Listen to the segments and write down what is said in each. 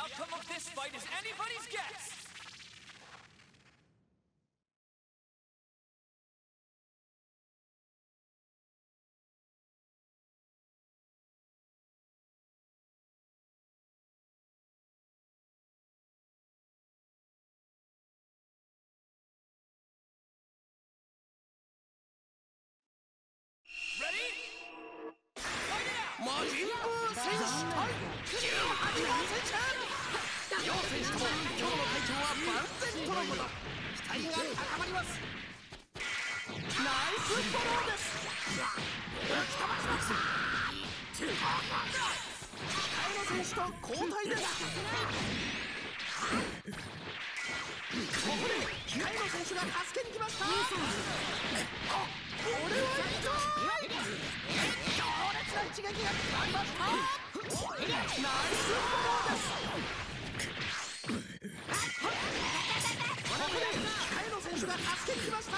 outcome of this fight is anybody's guess! Ready? Fight it out! 魔人ブー選手対18号選手、両選手とも今日の体調は万全とのこと。期待が高まります。ナイスフォローです。吹き飛ばします。控えの選手と交代です。ここで控えの選手が助けに来ました。これは痛い。強烈な一撃が決まりました。ナイスフォローです。ここで控えの選手が助けに来ました。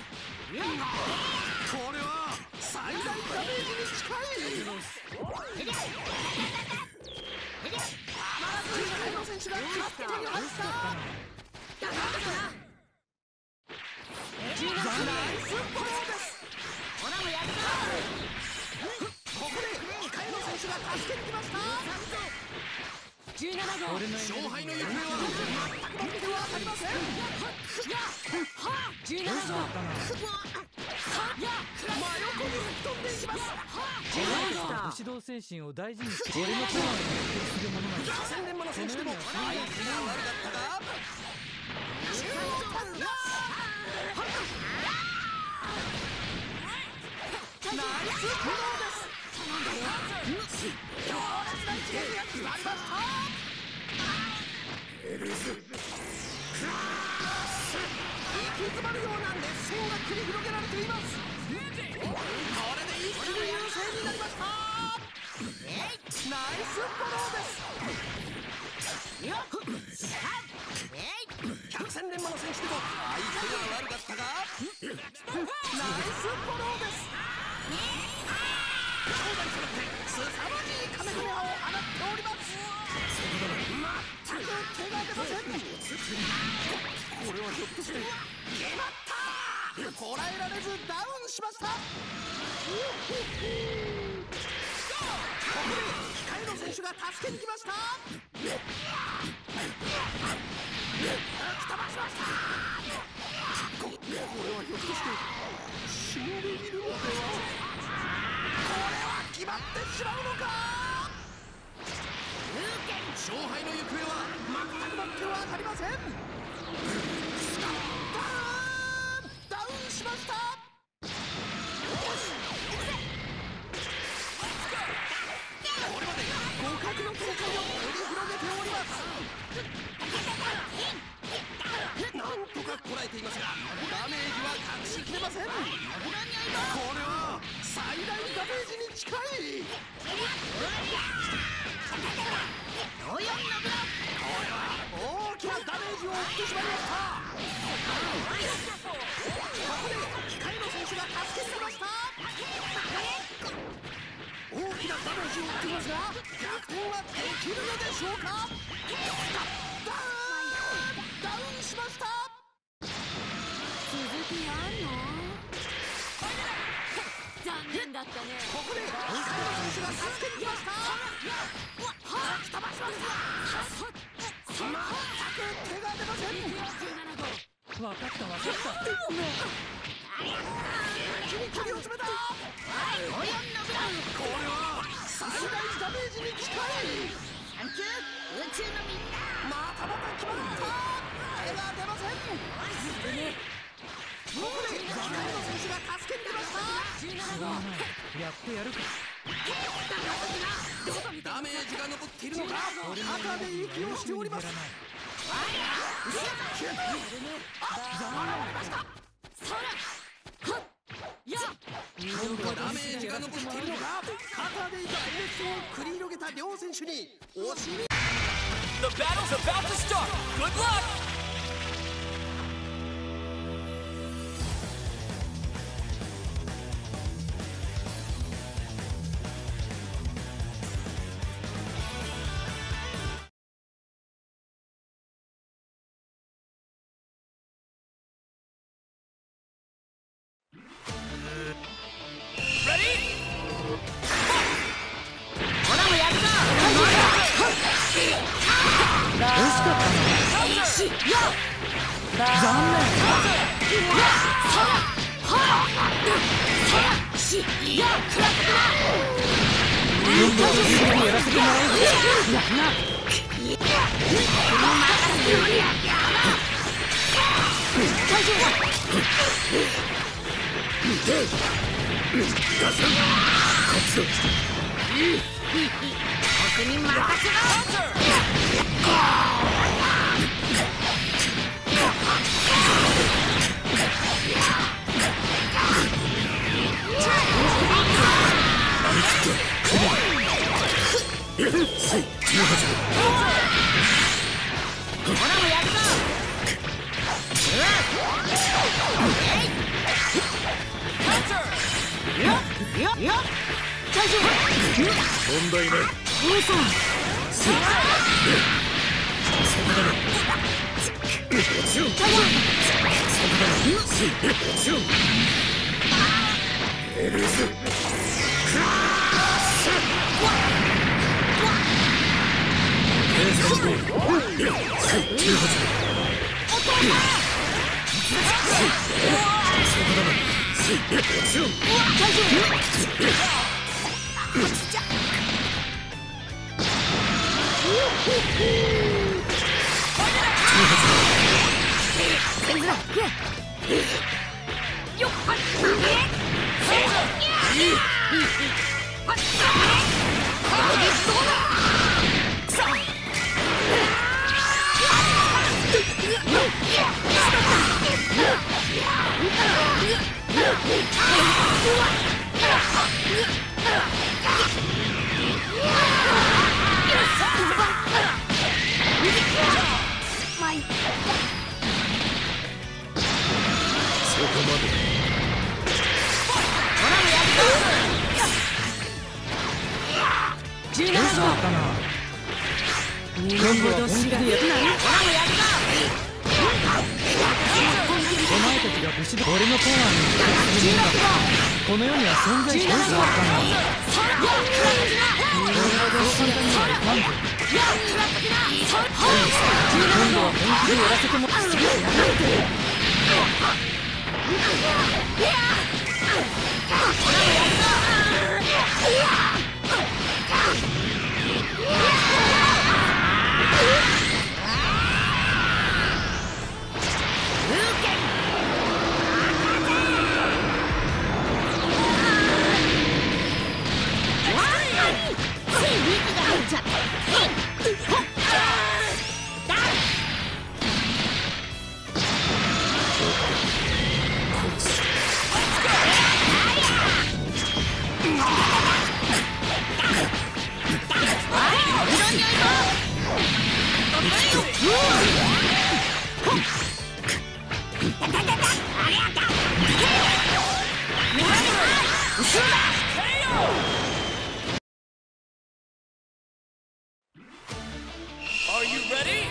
これは最大ダメージに近い。たまらず控えの選手が助けに入った。ナイスフォローです。ここで控えの選手が助けに来ました。17号、勝敗の行方は全く僕ではありません。17号、真横に吹き飛んでいきます。 武士道精神を大事にして俺のパワーを決定するものなんだ。 1000年もの選手でも相手が悪かったがナイスフォローです。強烈な一撃が決まりました。息詰まるような熱戦が繰り広げられています。これで一気に優勢になりました。ナイスフォローです。百戦錬磨の選手でも相手が悪かったがナイスフォローです。兄弟揃って凄まじいカメハメハを放っております。全く手が出ません。これはひょっとして決まった。こらえられずダウンしました。ここで控えの選手が助けに来ました。吹き飛ばしました。これはひょっとして死んでいるのでは。これは決まってしまうのか。勝敗の行方は全くもっては分かりません。ダウンしました。これまで互角の展開を繰り広げております。なんとかこらえていますがダメージは隠しきれません。これは最大ダメージに近い。これは大きなダメージを負ってしまいました。ここで控えの選手が助けに来ました。大きなダメージを負っていますが逆転はできるのでしょうか。ダウンしました。 続きあんの？残念だったね。 ここで控えの選手が助けに来ました。吹き飛ばしました。全く手が出ません。 分かった分かった。 一気に距離を詰めた。これは最大ダメージに近い。 サンキュー宇宙のみんな。 またまた決まった。手が出ません。ここで控えの選手が助けに出ました。 やってやるか。 ダメージが残っているのか。赤で息をしております。 やらない。 ダメージが残っているのか。肩で大熱戦を繰り広げた両選手にお尻。 The battle's about to start! Good luck! かったな。残念。今度は自分にやらせてもらうぞ。やな。 僕に任せろ。ほらもやるぞ。 問題ない。 兄さん。 この世には存在しないぞ。今度は本気でやらせてもらう。 Are you ready?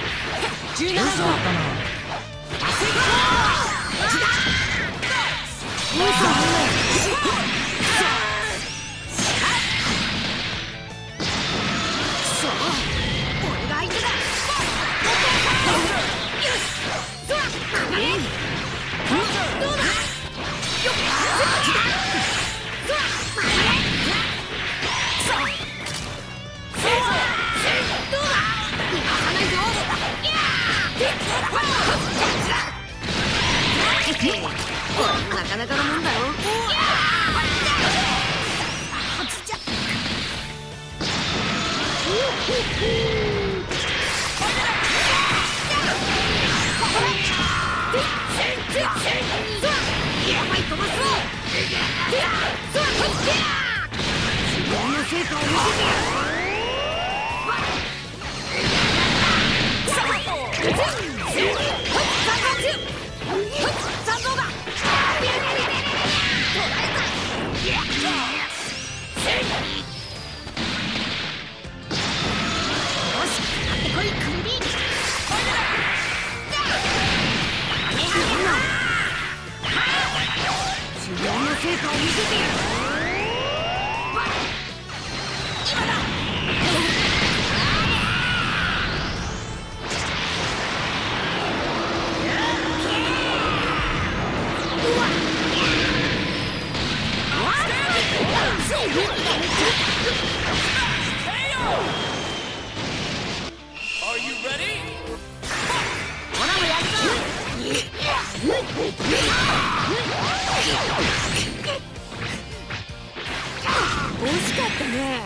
17号なかなかのもんだろ。やばい、飛ばすぞ。自分の成果を見せてやる。成果を見せてやる。今だ。 Are you ready? ほらもやるぞ。惜しかったね。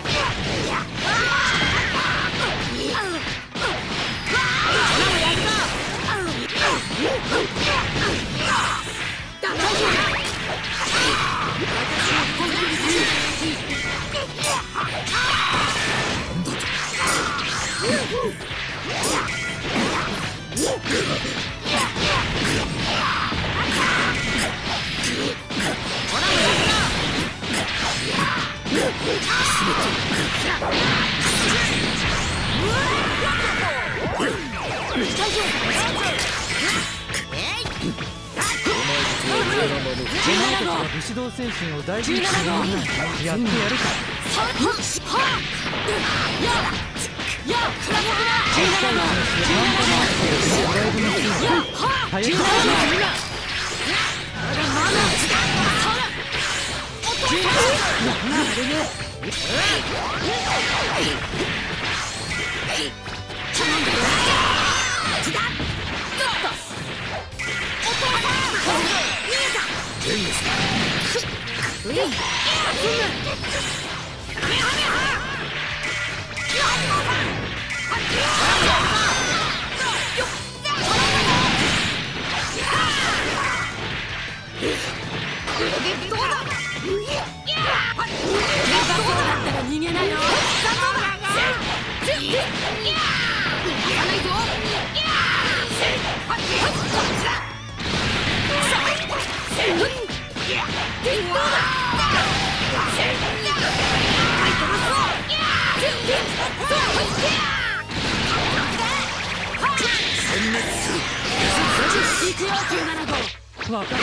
武士道精神を大事にする。やってやるか。逃げないよ。分かった。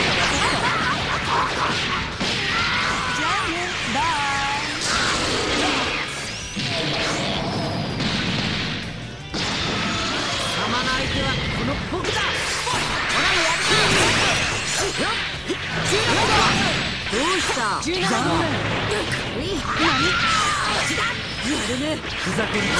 じゃあね、バイ。様の相手はこの僕だ。ほらもやる。どうした？残念。やるね。ふざける。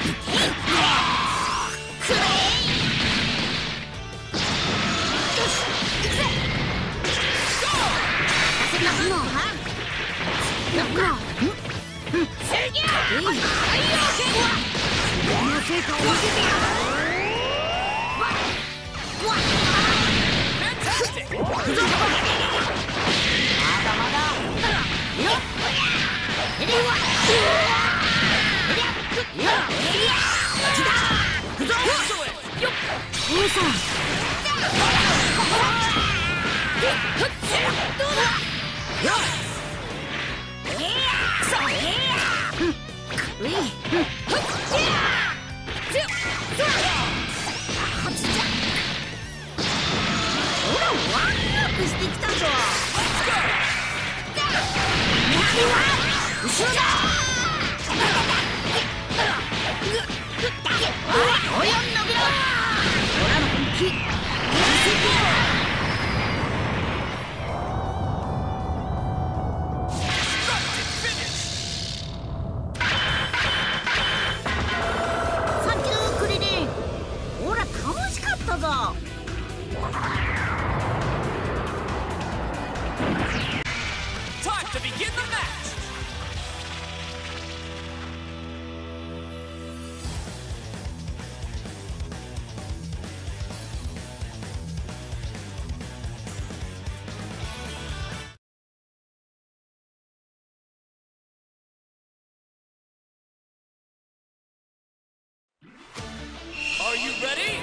Are you ready?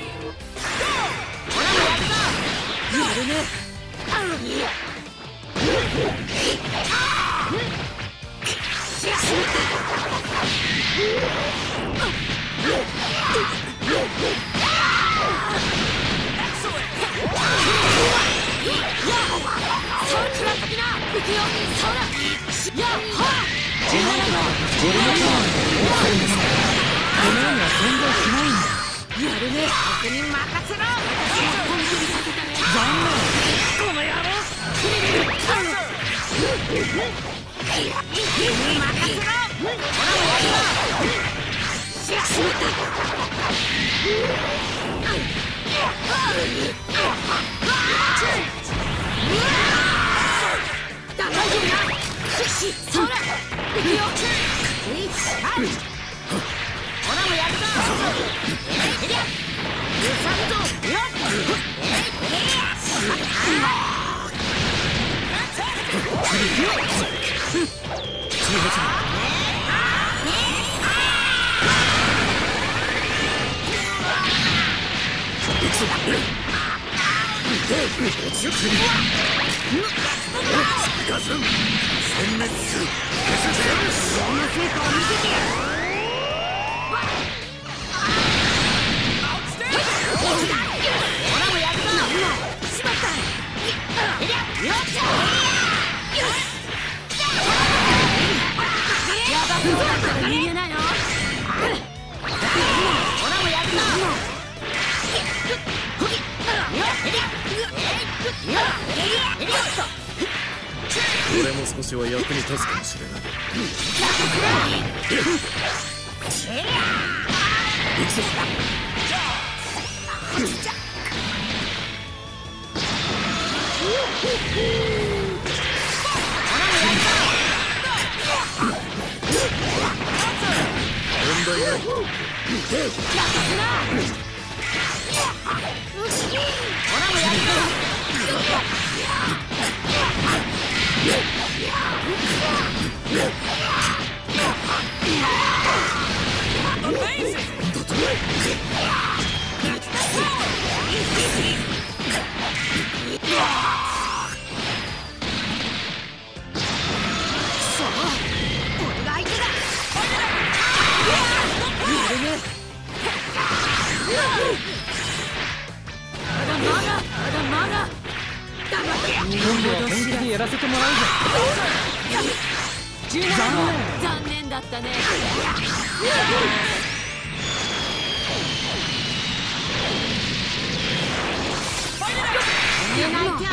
俺も少しは役に立つかもしれない。行くぞ。問題ない。今度は本気でやらせてもらうぞ。 残念だったね。逃げないきゃオラだ。後ろだ。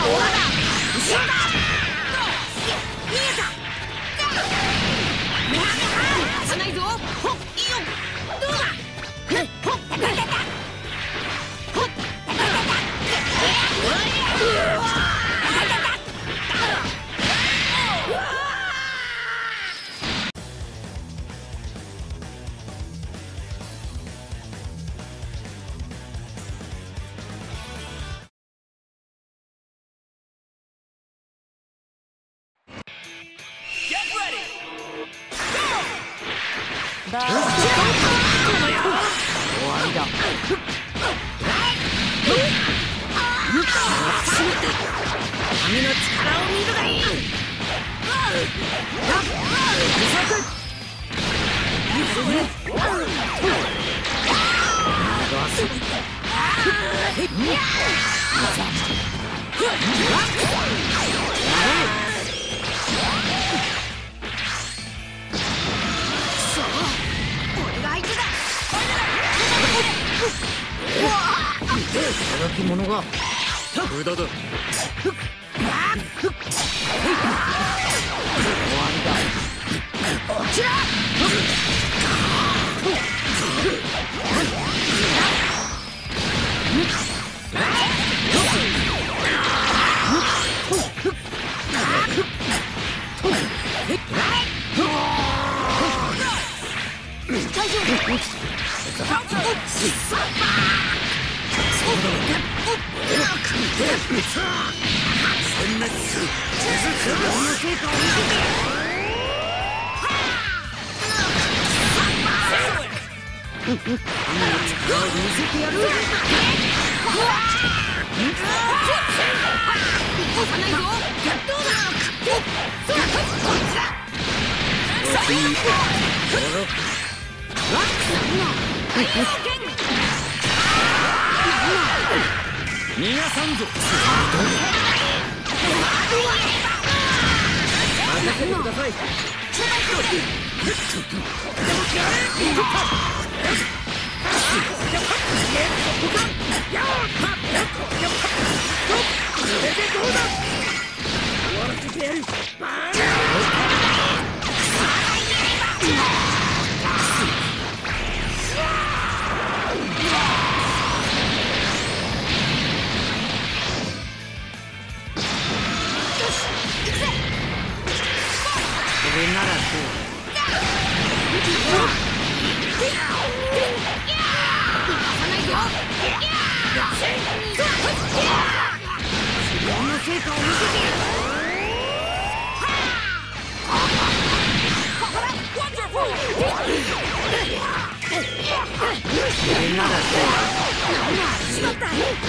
逃げた。危ないぞ。ほっ、いいよ。どうだ。 終わりだ。神の力を見るがいい。働き者が無駄だ。終わりだ。こちら。逃がさんぞ。任せてください。それならどう？自分の成果を見せてやる。それならどう？しまった。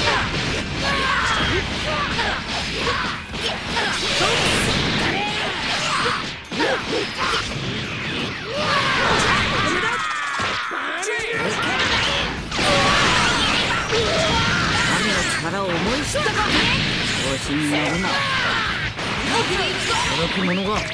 力を思い知ったか。調子に乗るな。驚き者がやれ。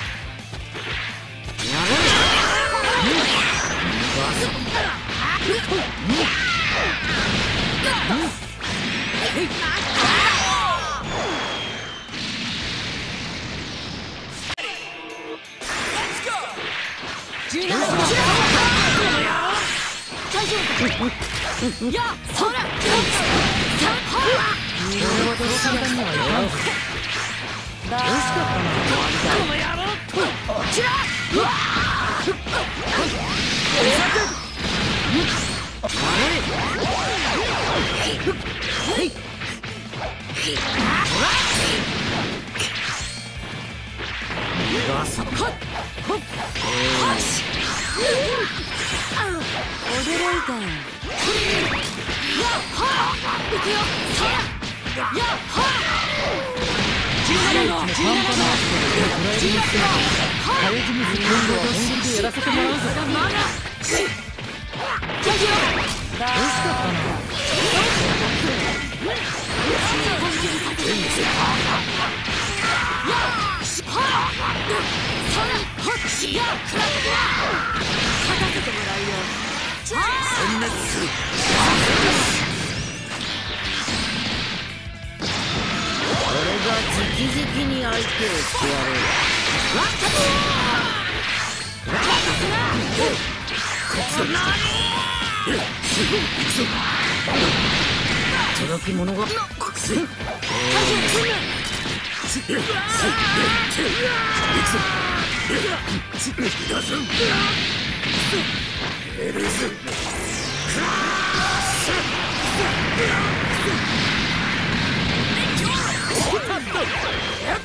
届き物が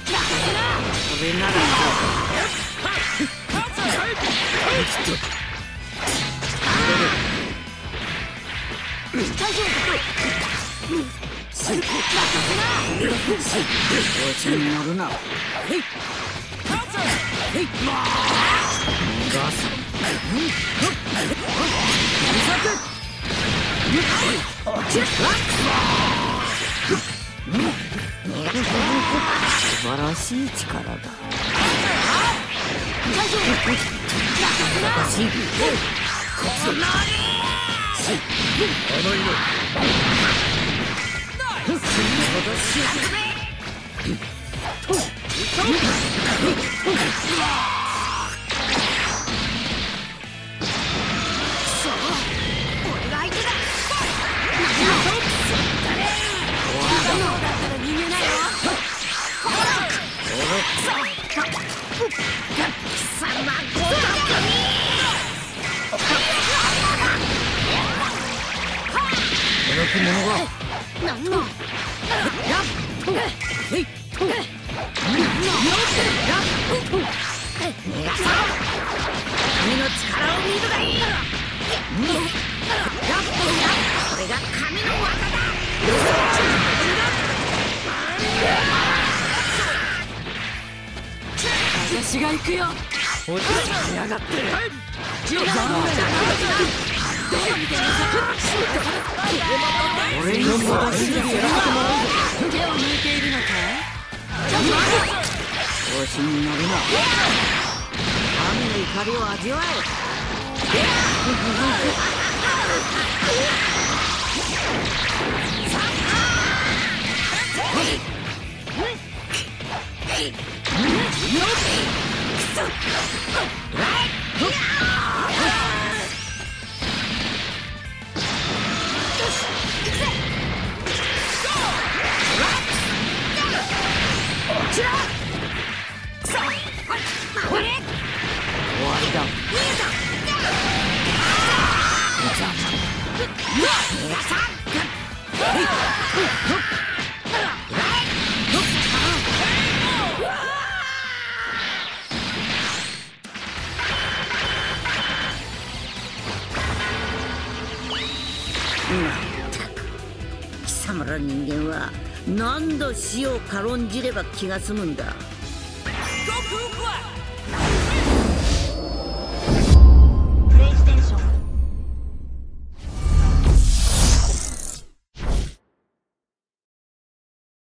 それなら大丈夫任せなおちになるな。へいへいガス素晴らしい力だ。大丈夫私こなれ甘いの戻しやがれ。俺が相手だ。だったら逃げないよ。貴様ごとくにこの者が何の逃がさ神の力を見るがいい。これが神の技だ。私が行くよ。落ちてやがって。俺に戻しでやらせてもらうぞ。手を抜いているのかい。調子に乗るな。神の怒りを味わえ。貴様ら人間は何度死を軽んじれば気が済むんだ。 Goku Black!